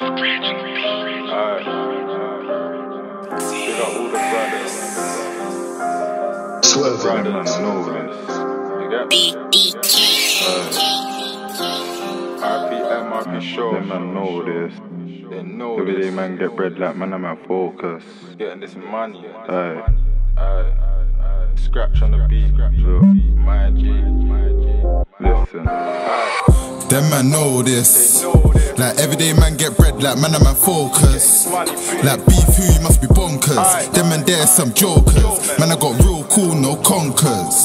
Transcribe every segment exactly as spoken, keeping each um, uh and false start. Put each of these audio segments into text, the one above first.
Alright. Big up all the brothers. Swerve Brothers know this. You get me? R P M, R P show. Them man know this. They know Every this. day man get bread like man, I'm at focus. Getting this money. Aye. Aye. Scratch on the beat. Look, My G. My G. listen. Them man know this. Like everyday man get bread like man, I'm at focus. Like beef who you must be bonkers. Them man there some jokers. Man I got real cool, no conkers.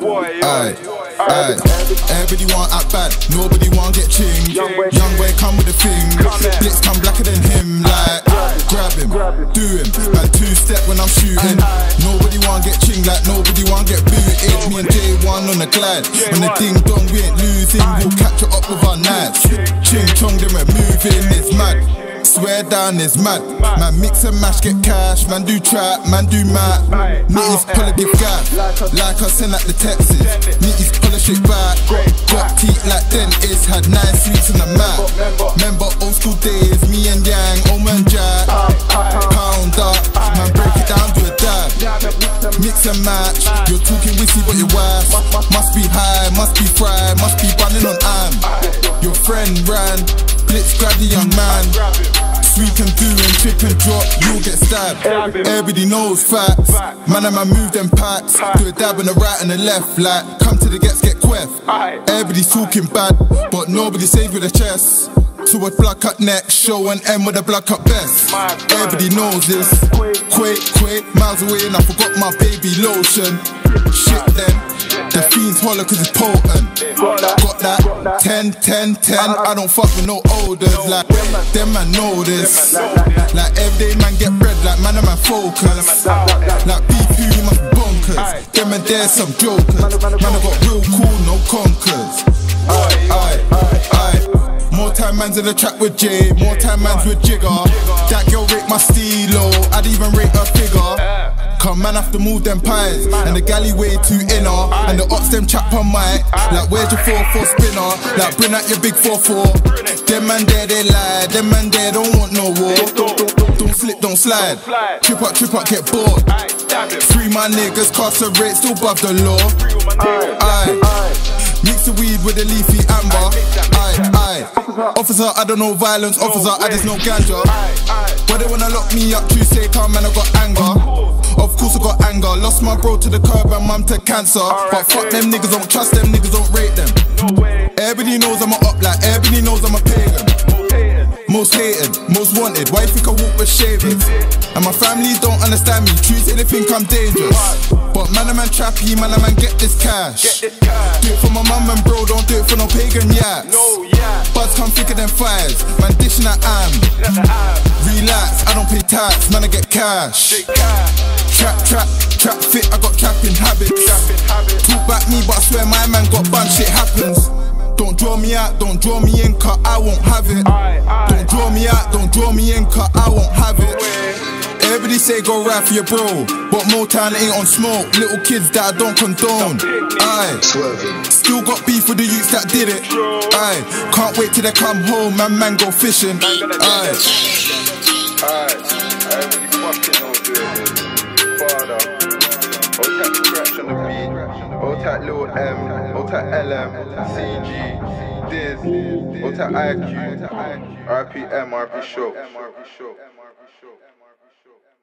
Aye. Aye. Everybody want act bad, nobody want get ching. Young boy come with the thing. Blitz come blacker than him. Like grab him, do him. Man two step when I'm shooting. Nobody want get ching, like nobody want get booted. Me and J one on the glide. When the ding dong we ain't losing, we'll catch it up with our knives. Ching chong then we're moving, it's mad. Swear down is mad. Man mix and mash, get cash. Man do trap, man do mat. Nitties pull a give gap. Like I send out the Texas. Nitties pull a shit back. Got teeth like dentists. Had nine sweets in the mat. Remember old school days, me and Yang, old man Jack. Pound up, man break it down to a dab. Mix and match. You're talking whiskey but your wife must be high, must be fried, must be bunning on am. Your friend ran. Blitz grab the young man. Sweep and do and chip and drop, you'll get stabbed. Everybody knows facts. Man and man move them packs. Do a dab on the right and the left. Like come to the gets, get queff. Everybody's talking bad, but nobody saved with a chest. So a blood cut neck, show an M with a blood cut vest. Everybody knows this. Quick, quick, miles away and I forgot my baby lotion. Shit then. The fiend's holler cause it's potent. Got that ten, ten, ten. I don't fuck with no olders. Like them man know this. Like everyday man get bread like man and man focus. Like beef who you must be bonkers. Them and there's some jokers. Man I got real cool, no conkers. Aye, aye, aye. More time man's in the track with Jay. More time man's with Jigger. That girl rate my stilo. I'd even rate her figure. Come man have to move them pies. And the galley way too inner. And the ops them chap on mic. Like where's your four four spinner? Like bring out your big four four. Them man there they lie. Them man there don't want no war. Don't slip, don't slide. Trip up, trip up, get bored. Free my niggas, carcerate, still above the law. Aye. Mix the weed with the leafy amber. Aye, aye. Officer, I don't know violence. Officer, I just know ganja. But they wanna lock me up, you say, come man, I got anger. Of course I got anger. Lost my bro to the curb and mum to cancer. But fuck them niggas, don't trust them niggas, don't rate them. Everybody knows I'm a up, like everybody knows I'm a pagan. Most hated, most wanted, why you think I walk with shavings? And my family don't understand me, true say they think I'm dangerous. But man a man trappy, man a man get this cash. Do it for my mum and bro, don't do it for no pagan yaks. Buds come thicker than fires, man dishing at am. Relax, I don't pay tax, man I get cash. Trap, trap, trap fit, I got trapping habits. Talk back me, but I swear my man got bun, shit happens. Don't draw me out, don't draw me in, cut, I won't have it. Don't draw me out, don't draw me in, cut, I won't have it. Everybody say go ride for your bro, but Motown ain't on smoke. Little kids that I don't condone. Aye, still got beef with the youths that did it. Aye, can't wait till they come home, man, man go fishing. Aye. Alright, everybody fucking know this. Father, hold that scratch on the beat. Hold that little M, hold that L M, C G, Diz, hold that I Q, R P M, R P show.